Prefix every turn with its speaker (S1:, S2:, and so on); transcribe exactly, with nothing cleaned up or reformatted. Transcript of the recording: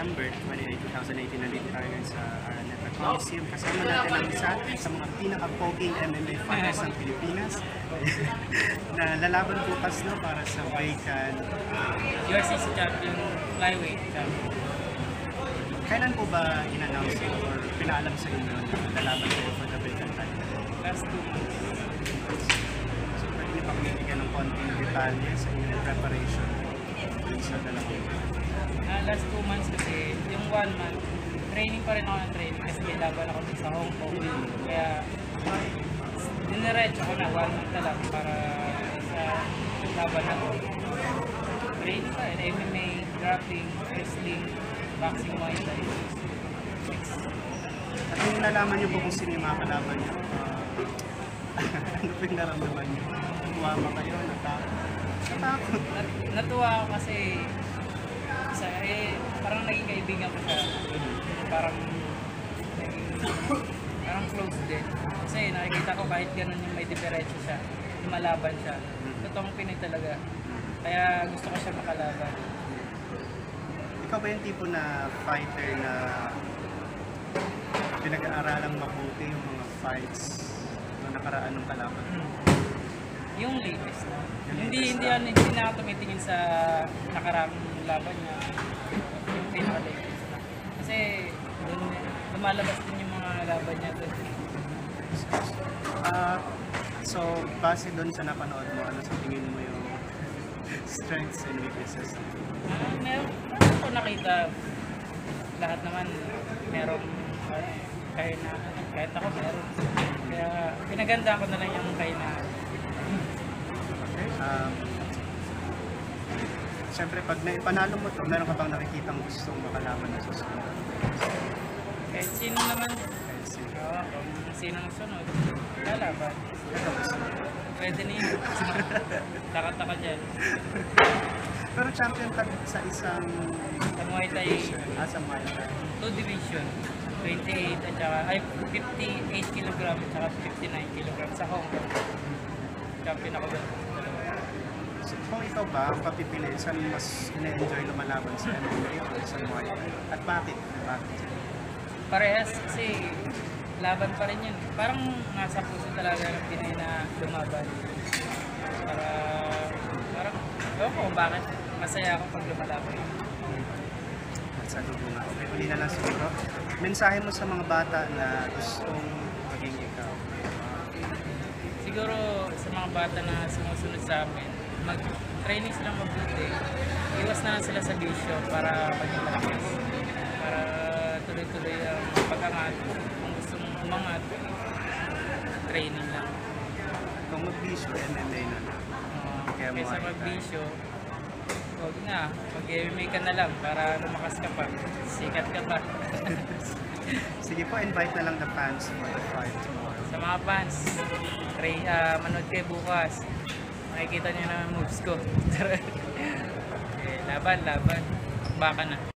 S1: September twenty-eighth, twenty eighteen, nandito tayo ngayon sa Araneta Coliseum. Kasama natin ang isa sa mga pinaka-poging M M A fighters ng Pilipinas na lalaban bukas no, para sa Vacant
S2: U F C champion, flyweight champion.
S1: Kailan po ba in-announce or pinaalam sa inyo na lalaban kayo for the Vacant title?
S2: Last two months.
S1: So pwede niyo pa binibigyan ng konting detalye sa inyong preparation sa dalawang
S2: Uh, last two months kasi, yung one month, training pa rin ako ng training kasi may laban ako sa Hong Kong. Kaya, diniretso ko na one month na lang para sa laban na ko. Training pa rin, M M A, grappling, wrestling, boxing, Muay Thai.
S1: At kung nalaman niyo po kung sino yung mga kalaban niyo, uh, ano po yung naramdaman niyo? Tuwama kayo, natakot? Natakot?
S2: Nat natuwa ako kasi isa, eh, parang naging kaibigan ko siya. Parang naging, parang close din. Kasi nakikita ko kahit ganun yung may diferensya siya, lumalaban siya. Totoong Pinoy talaga. Kaya gusto ko siya makalaban.
S1: Ikaw ba yung tipo na fighter na pinag-aaralang mabuti yung mga fights na nakaraan ng kalaban?
S2: Yung latest na.
S1: Yung
S2: Hindi
S1: latest
S2: hindi
S1: na.
S2: ano, hindi na ako tumitingin sa nakarang laban niya. Yung pinaka-latest na. Kasi dun, lumalabas din yung mga laban niya doon.
S1: Ah, so, base doon sa napanood mo, ano sa tingin mo yung strengths and weaknesses?
S2: Ah, meron meron ko nakita lahat naman merong ano, kaya na kahit ako meron. Kaya pinaganda ko na lang yung kaya na.
S1: Okay. Um, Siyempre, pag naipanalo mo ito, meron ka bang nakikitang gustong makalaban na susunod?
S2: Kahit sino naman,
S1: Kahit sino.
S2: oo, kung sino ang sunod, lalaban.
S1: Ito gusto mo.
S2: Pwede na yun. Taka-taka dyan.
S1: Pero champion ka sa isang
S2: Sa Muay Thai,
S1: division, ah, sa Muay Thai.
S2: two division, twenty-eight at saka, ay, fifty-eight kilogram at saka fifty-nine kilogram sa Hong Kong. Champion ako doon.
S1: So, kung ikaw ba, ang papipiliin, saan mas ina-enjoy lumalaban sa M M A o sa Muay Thai? At bakit? Bakit?
S2: Parehas kasi laban pa rin yun. Parang nasa puso talaga ng Pinoy na lumaban. Para, parang, ewan ko kung bakit masaya ako pag lumalaban.
S1: At sa dugo nga. Okay, uli na lang siguro. Mensahe mo sa mga bata na gustong maging ikaw.
S2: Siguro sa mga bata na sumusunod sa amin, mag-training silang mabuti. Iwas na lang sila sa bisyo para maging malakas. Para tuloy-tuloy ang pag-angat. Kung gusto mong umangat, training lang.
S1: Kung mag-bisyo, M M A na lang.
S2: Uh,
S1: Kaya
S2: kaysa
S1: Muay Thai.
S2: mag-bisyo, huwag na. Mag-M M A ka na lang para lumakas ka pa. Sikat ka pa.
S1: Sige po, invite na lang the fans for the fight tomorrow.
S2: Sa mga fans, try, uh, manood kayo bukas. Makikita nyo na ang moves ko. Okay, laban, laban. Baka na.